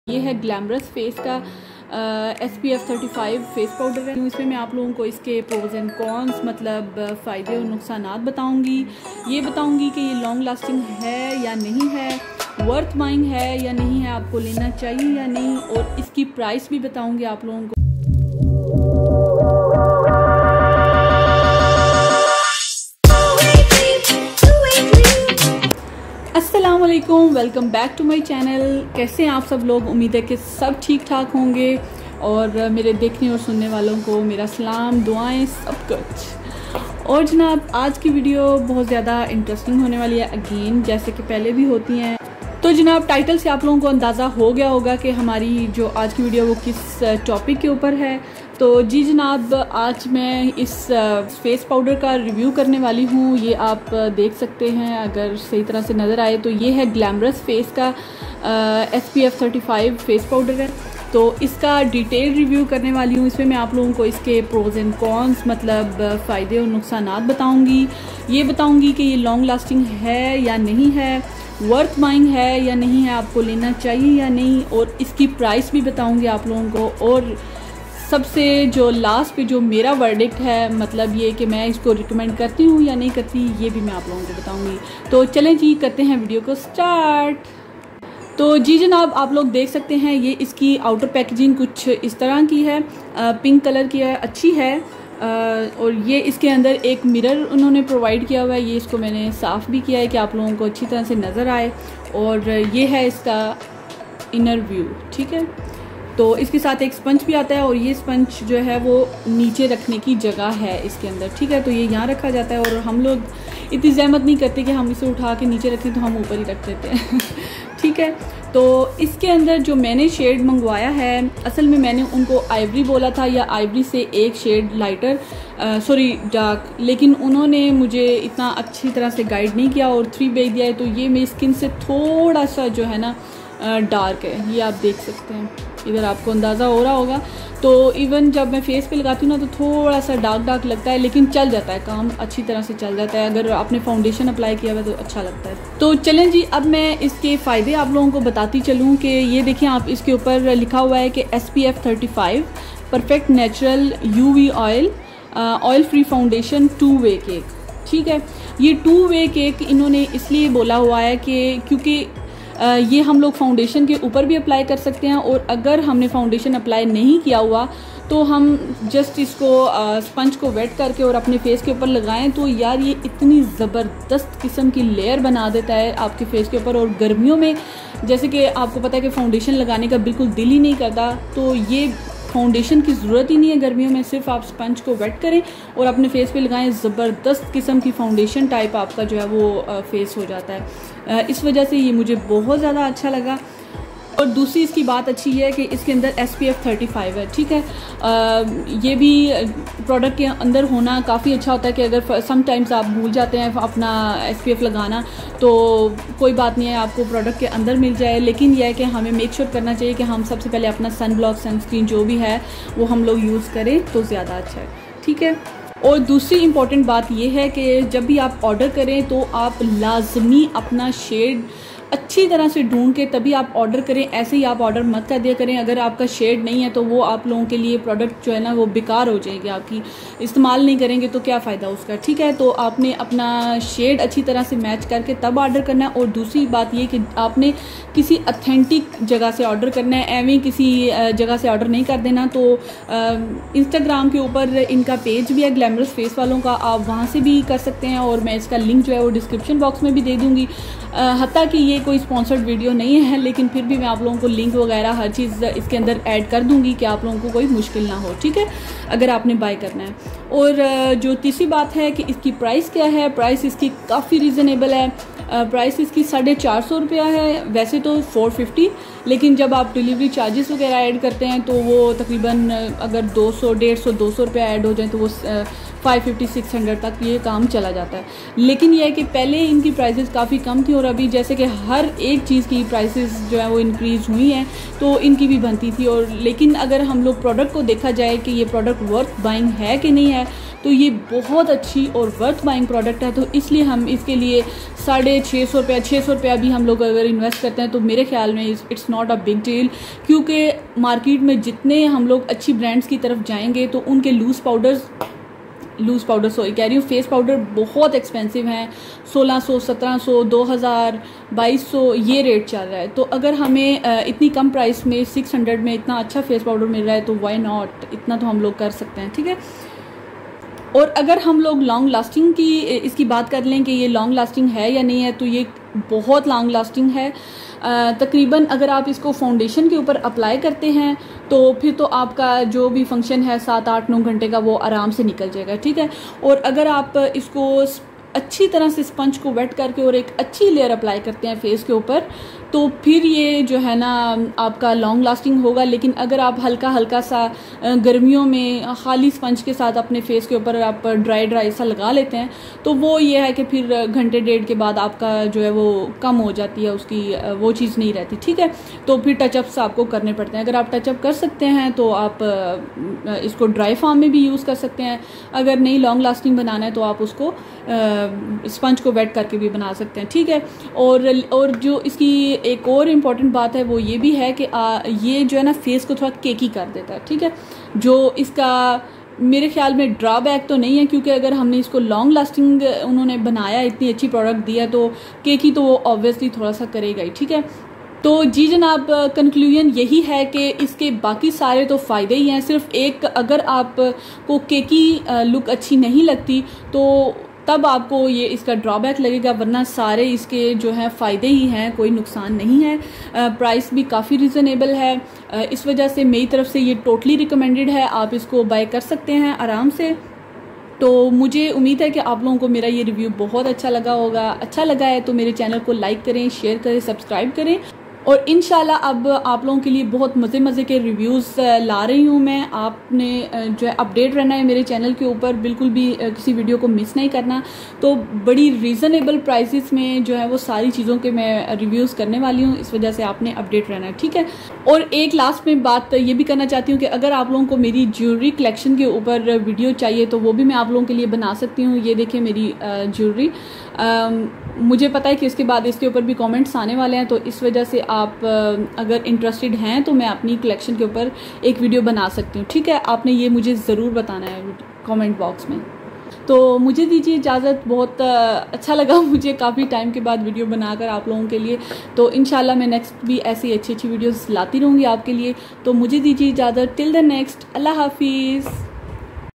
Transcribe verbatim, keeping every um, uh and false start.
ये है Glamorous Face का S P F thirty five face powder है। इसमें मैं आप लोगों को इसके प्रोज एंड कॉन्स मतलब फ़ायदे और नुकसानात बताऊंगी। ये बताऊंगी कि ये लॉन्ग लास्टिंग है या नहीं है, वर्थ बाइंग है या नहीं है, आपको लेना चाहिए या नहीं, और इसकी प्राइस भी बताऊंगी आप लोगों को। अस्सलामुअलैकुम, welcome back to my channel. कैसे हैं आप सब लोग? उम्मीद है कि सब ठीक ठाक होंगे और मेरे देखने और सुनने वालों को मेरा सलाम, दुआएं, सब कुछ। और जनाब, आज की वीडियो बहुत ज़्यादा इंटरेस्टिंग होने वाली है, अगेन जैसे कि पहले भी होती हैं। तो जनाब, टाइटल से आप लोगों को अंदाज़ा हो गया होगा कि हमारी जो आज की वीडियो वो किस टॉपिक के ऊपर है। तो जी जनाब, आज मैं इस फेस पाउडर का रिव्यू करने वाली हूँ। ये आप देख सकते हैं अगर सही तरह से नज़र आए तो ये है ग्लैमरस फेस का S P F thirty five face powder है। तो इसका डिटेल रिव्यू करने वाली हूँ। इसमें मैं आप लोगों को इसके प्रोज एंड कॉन्स मतलब फ़ायदे और नुकसानात बताऊँगी। ये बताऊँगी कि ये लॉन्ग लास्टिंग है या नहीं है, वर्थ बाइंग है या नहीं है, आपको लेना चाहिए या नहीं, और इसकी प्राइस भी बताऊँगी आप लोगों को। और सबसे जो लास्ट पे जो मेरा वर्डिक्ट है, मतलब ये कि मैं इसको रिकमेंड करती हूँ या नहीं करती, ये भी मैं आप लोगों को बताऊंगी। तो चलें जी, करते हैं वीडियो को स्टार्ट। तो जी जनाब, आप लोग देख सकते हैं ये इसकी आउटर पैकेजिंग कुछ इस तरह की है, पिंक कलर की है, अच्छी है। और ये इसके अंदर एक मिरर उन्होंने प्रोवाइड किया हुआ है। ये इसको मैंने साफ़ भी किया है कि आप लोगों को अच्छी तरह से नज़र आए। और ये है इसका इनर व्यू, ठीक है। तो इसके साथ एक स्पंज भी आता है, और ये स्पंज जो है वो नीचे रखने की जगह है इसके अंदर, ठीक है। तो ये यहाँ रखा जाता है और हम लोग इतनी जहमत नहीं करते कि हम इसे उठा के नीचे रखें, तो हम ऊपर ही रख देते हैं ठीक है। तो इसके अंदर जो मैंने शेड मंगवाया है, असल में मैंने उनको आइवरी बोला था या आइवरी से एक शेड लाइटर, सॉरी डार्क, लेकिन उन्होंने मुझे इतना अच्छी तरह से गाइड नहीं किया और थ्री भेज दिया है। तो ये मेरी स्किन से थोड़ा सा जो है ना डार्क है, ये आप देख सकते हैं, इधर आपको अंदाज़ा हो रहा होगा। तो इवन जब मैं फेस पे लगाती हूँ ना तो थोड़ा सा डार्क डार्क लगता है, लेकिन चल जाता है, काम अच्छी तरह से चल जाता है। अगर आपने फाउंडेशन अप्लाई किया हुआ तो अच्छा लगता है। तो चलें जी, अब मैं इसके फ़ायदे आप लोगों को बताती चलूँ कि ये देखिए, आप इसके ऊपर लिखा हुआ है कि S P F thirty five perfect natural U V oil oil free foundation two way cake, ठीक है। ये टू वे केक इन्होंने इसलिए बोला हुआ है कि क्योंकि ये हम लोग फाउंडेशन के ऊपर भी अप्लाई कर सकते हैं, और अगर हमने फाउंडेशन अप्लाई नहीं किया हुआ तो हम जस्ट इसको स्पंज को वेट करके और अपने फेस के ऊपर लगाएं तो यार ये इतनी ज़बरदस्त किस्म की लेयर बना देता है आपके फेस के ऊपर। और गर्मियों में जैसे कि आपको पता है कि फाउंडेशन लगाने का बिल्कुल दिल ही नहीं करता, तो ये फाउंडेशन की ज़रूरत ही नहीं है गर्मियों में। सिर्फ आप स्पंज को वेट करें और अपने फेस पे लगाएं, ज़बरदस्त किस्म की फाउंडेशन टाइप आपका जो है वो फेस हो जाता है। इस वजह से ये मुझे बहुत ज़्यादा अच्छा लगा। और दूसरी इसकी बात अच्छी है कि इसके अंदर S P F thirty five है, ठीक है। आ, ये भी प्रोडक्ट के अंदर होना काफ़ी अच्छा होता है कि अगर समटाइम्स आप भूल जाते हैं अपना एस पी एफ लगाना तो कोई बात नहीं है, आपको प्रोडक्ट के अंदर मिल जाए। लेकिन यह है कि हमें मेक श्योर करना चाहिए कि हम सबसे पहले अपना सन ब्लॉक सनस्क्रीन जो भी है वो हम लोग यूज़ करें तो ज़्यादा अच्छा है, ठीक है। और दूसरी इम्पॉर्टेंट बात यह है कि जब भी आप ऑर्डर करें तो आप लाजमी अपना शेड अच्छी तरह से ढूंढ के तभी आप ऑर्डर करें। ऐसे ही आप ऑर्डर मत कर दिया करें। अगर आपका शेड नहीं है तो वो आप लोगों के लिए प्रोडक्ट जो है ना वो बेकार हो जाएगी, आपकी इस्तेमाल नहीं करेंगे तो क्या फ़ायदा उसका, ठीक है। तो आपने अपना शेड अच्छी तरह से मैच करके तब ऑर्डर करना है। और दूसरी बात ये कि आपने किसी अथेंटिक जगह से ऑर्डर करना है, एवं किसी जगह से ऑर्डर नहीं कर देना। तो इंस्टाग्राम के ऊपर इनका पेज भी है ग्लैमरस फेस वालों का, आप वहाँ से भी कर सकते हैं, और मैं इसका लिंक जो है वो डिस्क्रिप्शन बॉक्स में भी दे दूँगी। हत्ता कि ये कोई स्पॉन्सर्ड वीडियो नहीं है, लेकिन फिर भी मैं आप लोगों को लिंक वगैरह हर चीज़ इसके अंदर ऐड कर दूंगी कि आप लोगों को कोई मुश्किल ना हो, ठीक है, अगर आपने बाय करना है। और जो तीसरी बात है कि इसकी प्राइस क्या है, प्राइस इसकी काफ़ी रीज़नेबल है। प्राइस इसकी साढ़े चार सौ रुपया है, वैसे तो फोर फिफ्टी, लेकिन जब आप डिलीवरी चार्जेस वगैरह ऐड करते हैं तो वो तकरीबन अगर दो सौ डेढ़ सौ दो सौ रुपया ऐड हो जाए तो वो फाइव फिफ्टी सिक्स हंड्रेड तक ये काम चला जाता है। लेकिन यह है कि पहले इनकी प्राइसेस काफ़ी कम थी और अभी जैसे कि हर एक चीज़ की प्राइसेस जो है वो इंक्रीज़ हुई हैं तो इनकी भी बनती थी। और लेकिन अगर हम लोग प्रोडक्ट को देखा जाए कि ये प्रोडक्ट वर्थ बाइंग है कि नहीं है, तो ये बहुत अच्छी और वर्थ बाइंग प्रोडक्ट है। तो इसलिए हम इसके लिए साढ़े छः सौ रुपया छः सौ रुपया भी हम लोग अगर इन्वेस्ट करते हैं तो मेरे ख्याल में it's not a big deal, क्योंकि मार्केट में जितने हम लोग अच्छी ब्रांड्स की तरफ जाएंगे तो उनके loose powders loose powder sorry कह रही हूँ फेस पाउडर बहुत एक्सपेंसिव हैं। सोलह सौ, सत्रह सौ, दो हज़ार, बाईस सौ ये रेट चल रहा है। तो अगर हमें इतनी कम प्राइस में सिक्स हंड्रेड में इतना अच्छा फेस पाउडर मिल रहा है तो वाई नॉट, इतना तो हम लोग कर सकते हैं, ठीक है। और अगर हम लोग लॉन्ग लास्टिंग की इसकी बात कर लें कि ये लॉन्ग लास्टिंग है या नहीं है, तो ये बहुत लॉन्ग लास्टिंग है। तकरीबन अगर आप इसको फाउंडेशन के ऊपर अप्लाई करते हैं तो फिर तो आपका जो भी फंक्शन है सात आठ नौ घंटे का वो आराम से निकल जाएगा, ठीक है। और अगर आप इसको अच्छी तरह से स्पंज को वेट करके और एक अच्छी लेयर अप्लाई करते हैं फेस के ऊपर तो फिर ये जो है ना आपका लॉन्ग लास्टिंग होगा। लेकिन अगर आप हल्का हल्का सा गर्मियों में खाली स्पंज के साथ अपने फेस के ऊपर आप ड्राई ड्राई सा लगा लेते हैं तो वो ये है कि फिर घंटे डेढ़ के बाद आपका जो है वो कम हो जाती है, उसकी वो चीज़ नहीं रहती, ठीक है। तो फिर टचअप्स आपको करने पड़ते हैं। अगर आप टचअप कर सकते हैं तो आप इसको ड्राई फॉर्म में भी यूज़ कर सकते हैं। अगर नहीं लॉन्ग लास्टिंग बनाना है तो आप उसको स्पंज को वेट करके भी बना सकते हैं, ठीक है। और और जो इसकी एक और इम्पॉर्टेंट बात है वो ये भी है कि आ, ये जो है ना फेस को थोड़ा केकी कर देता है, ठीक है। जो इसका मेरे ख्याल में ड्रॉबैक तो नहीं है, क्योंकि अगर हमने इसको लॉन्ग लास्टिंग उन्होंने बनाया, इतनी अच्छी प्रोडक्ट दिया तो केकी तो वो ऑब्वियसली थोड़ा सा करेगा ही, ठीक है। तो जी जनाब, कंक्लूजन यही है कि इसके बाकी सारे तो फ़ायदे ही हैं। सिर्फ एक अगर आपको केकी लुक अच्छी नहीं लगती तो तब आपको ये इसका ड्रॉबैक लगेगा, वरना सारे इसके जो हैं फ़ायदे ही हैं, कोई नुकसान नहीं है। प्राइस भी काफ़ी रिजनेबल है, इस वजह से मेरी तरफ से ये टोटली रिकमेंडेड है। आप इसको बाय कर सकते हैं आराम से। तो मुझे उम्मीद है कि आप लोगों को मेरा ये रिव्यू बहुत अच्छा लगा होगा। अच्छा लगा है तो मेरे चैनल को लाइक करें, शेयर करें, सब्सक्राइब करें। और इंशाल्लाह अब आप लोगों के लिए बहुत मज़े मज़े के रिव्यूज़ ला रही हूँ मैं। आपने जो है अपडेट रहना है मेरे चैनल के ऊपर, बिल्कुल भी किसी वीडियो को मिस नहीं करना। तो बड़ी रीज़नेबल प्राइसेस में जो है वो सारी चीज़ों के मैं रिव्यूज़ करने वाली हूँ, इस वजह से आपने अपडेट रहना है, ठीक है। और एक लास्ट में बात ये भी करना चाहती हूँ कि अगर आप लोगों को मेरी ज्वेलरी कलेक्शन के ऊपर वीडियो चाहिए तो वो भी मैं आप लोगों के लिए बना सकती हूँ। ये देखिए मेरी ज्वेलरी, मुझे पता है कि इसके बाद इसके ऊपर भी कमेंट्स आने वाले हैं, तो इस वजह से आप अगर इंटरेस्टेड हैं तो मैं अपनी कलेक्शन के ऊपर एक वीडियो बना सकती हूँ, ठीक है। आपने ये मुझे ज़रूर बताना है कमेंट बॉक्स में। तो मुझे दीजिए इजाज़त, बहुत अच्छा लगा मुझे काफ़ी टाइम के बाद वीडियो बनाकर आप लोगों के लिए। तो इंशाल्लाह मैं नेक्स्ट भी ऐसी अच्छी अच्छी वीडियोस लाती रहूँगी आपके लिए। तो मुझे दीजिए इजाज़त, टिल द नेक्स्ट, अल्लाह हाफिज़।